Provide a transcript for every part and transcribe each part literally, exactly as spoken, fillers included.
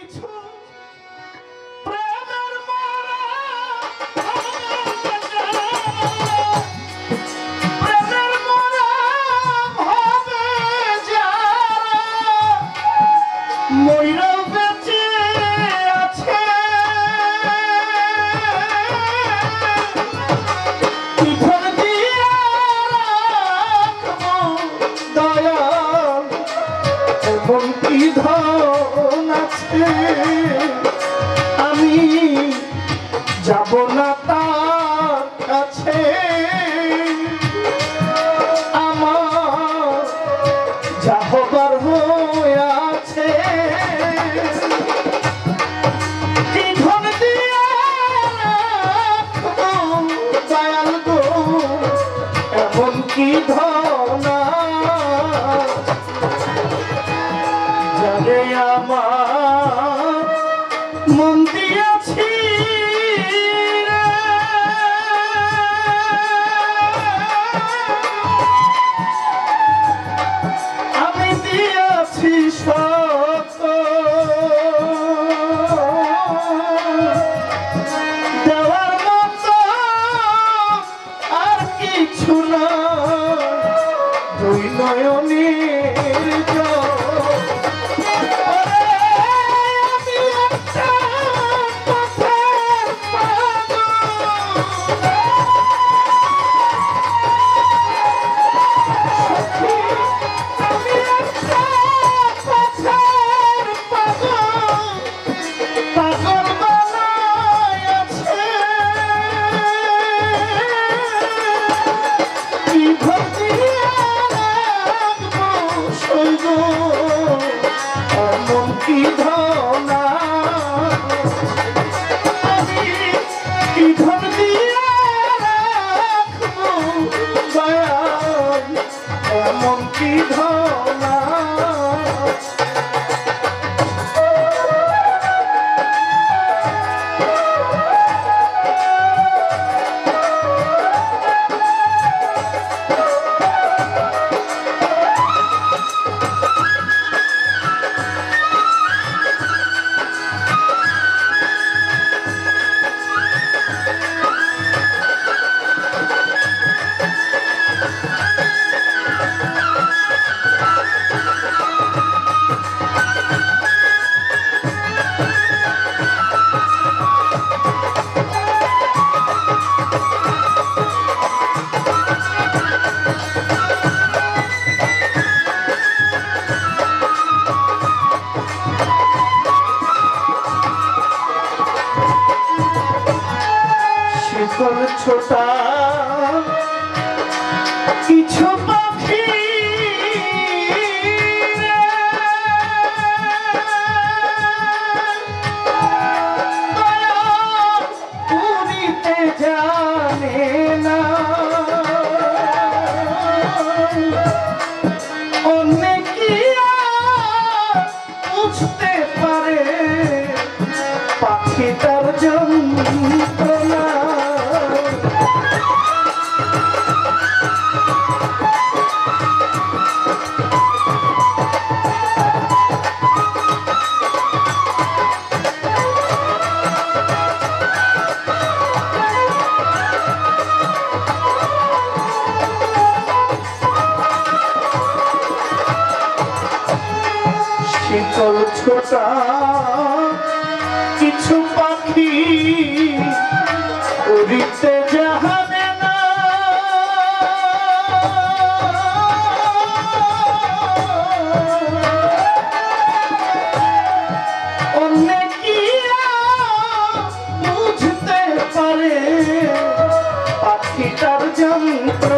কিছু প্রেমের মরা প্রেমের মরা হবে যারা মইরা বেঁচে আছে পিঠর দিয়া রাখবো দয়াল এমন কি ধন আছে আমি যাব না তার কাছে আমার যা হবার হয়ে আছে কি ধন দিয়া রাখবো দয়াল গো এমন কি ধন জানে আমার মন দিয়েছি আমি দিয়েছি সত দেওয়ার মতো আর কিছু না দুই নয়নের জল কি ধনা আমি কি ধন দিয়া রাখবো দয়াল এমন কি ধনা শিকল ছোটা কিছু পাখি উড়িতে জানে না অনেকে বুঝতে পারে পাখিটার যন্ত্রণা শীতল ছোটা কিছু পাখি উড়িতে জানে না অনেকিয়া বুঝতে পারে পাখিটার যন্ত্র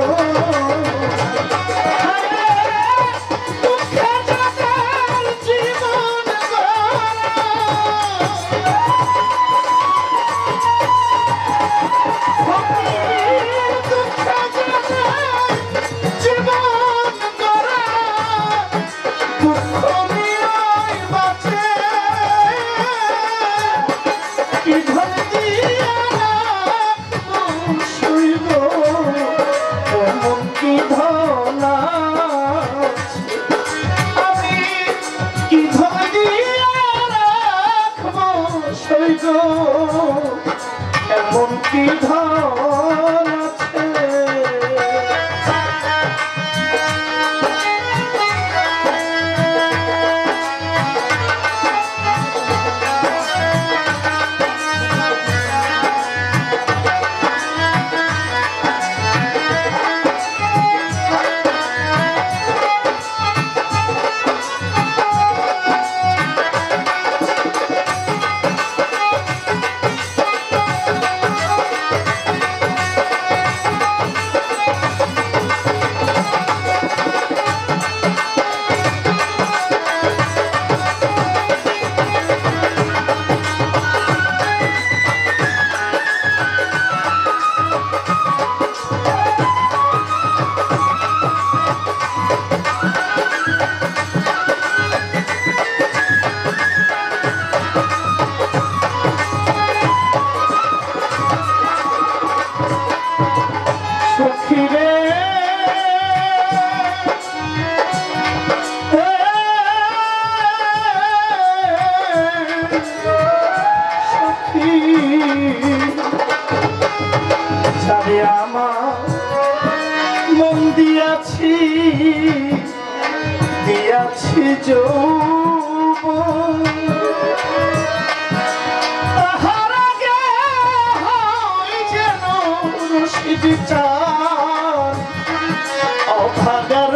গো এমন কি ধন আছে দিয়াছি দিয়াছি যৌবন তাহার আগে হয় যেন রশিদ চান অভাগার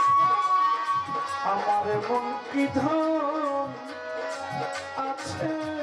আমার মন কি ধন আছে।